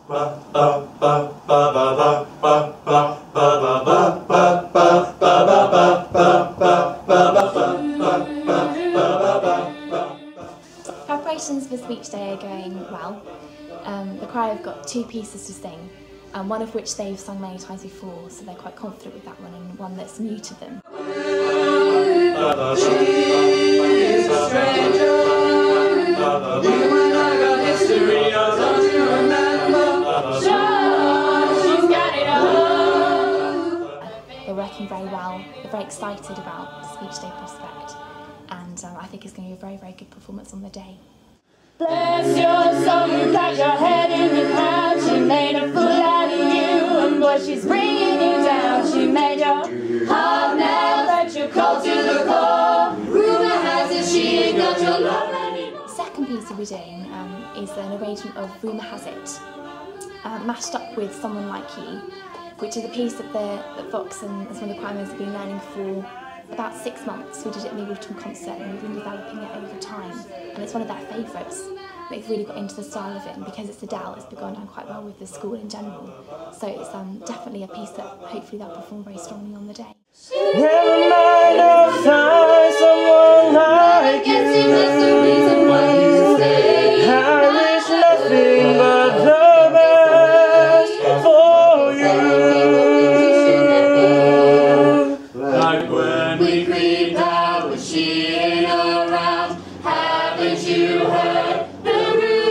Preparations for speech day are going well. The choir have got 2 pieces to sing, one of which they've sung many times before, so they're quite confident with that one, and one that's new to them. They're working very well, they're very excited about the speech day prospect, and I think it's going to be a very, very good performance on the day. Bless your soul, you got your head in your pouch. She made a fool out of you, and boy, she's bringing you down. She made your heart melt, let you cold to the core. Rumor has it she ain't got your love anymore. The second piece we'll be doing is an arrangement of Rumour Has It, mashed up with Someone Like You, which is a piece that Fox and some of the choir members have been learning for about 6 months. We did it in the autumn concert and we've been developing it over time, and it's one of their favourites. They've really got into the style of it, and because it's Adele, it's gone down quite well with the school in general. So it's definitely a piece that hopefully they'll perform very strongly on the day. Never mind, I'll find someone like you. That's the reason why you stay. I wish nothing but the best for you. Like when we creeped out when she ain't around. Haven't you heard the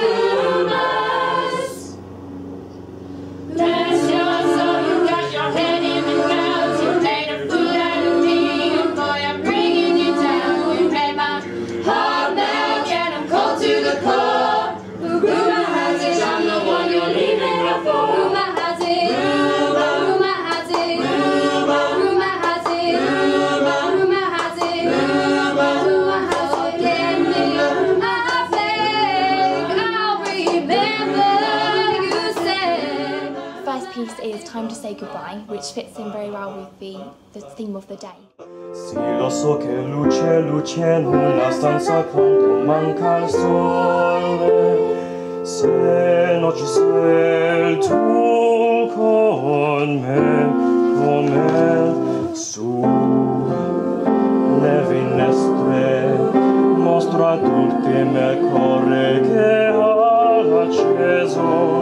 rumors? Bless your soul, you got your head in the clouds. You made a fool out of me, and boy, I'm bringing you down. You made my heart melt, and I'm cold to the core. Rumor has it I'm the one you're leaving her for. Rumor has it. Rumor has it. Rumor has it. Rumor has it. Rumor has it. Give me your I'll remember you said. The first piece is Time to Say Goodbye, which fits in very well with the theme of the day. Sì, lo so che luce nella stanza quando manca il sole. Se non ci sei tu con me, su le finestre mostra tutte me corre che ha acceso.